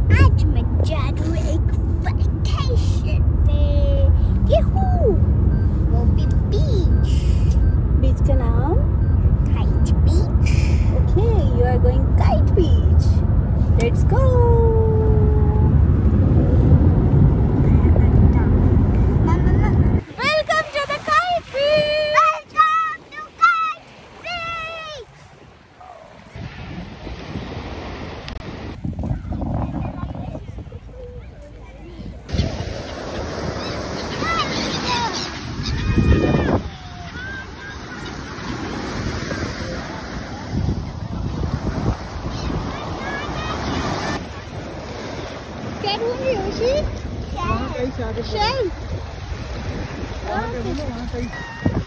आज मैं जा रही हूँ एक वेकेशन पे। यूहू! वो भी बीच। बीच का नाम kite beach. Okay, you are going kite beach. Let's go. Welcome to the kite beach. Welcome to kite beach. क्या ढूंढ रही हो शी? वहाँ कहीं से आगे शेल। वहाँ कहीं